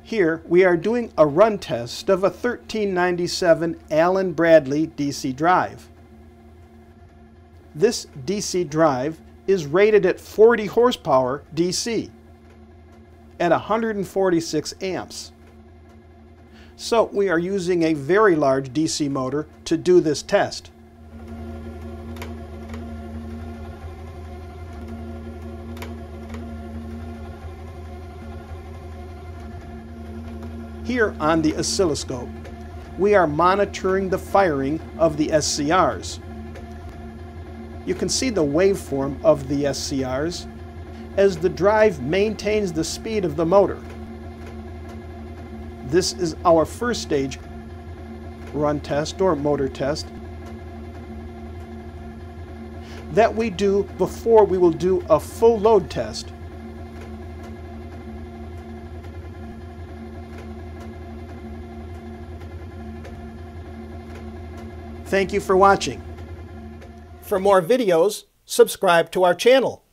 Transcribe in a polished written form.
Here we are doing a run test of a 1397 Allen Bradley DC drive. This DC drive is rated at 40 horsepower DC at 146 amps. So we are using a very large DC motor to do this test. Here on the oscilloscope, we are monitoring the firing of the SCRs. You can see the waveform of the SCRs as the drive maintains the speed of the motor. This is our first stage run test or motor test that we do before we will do a full load test. Thank you for watching. For more videos, subscribe to our channel.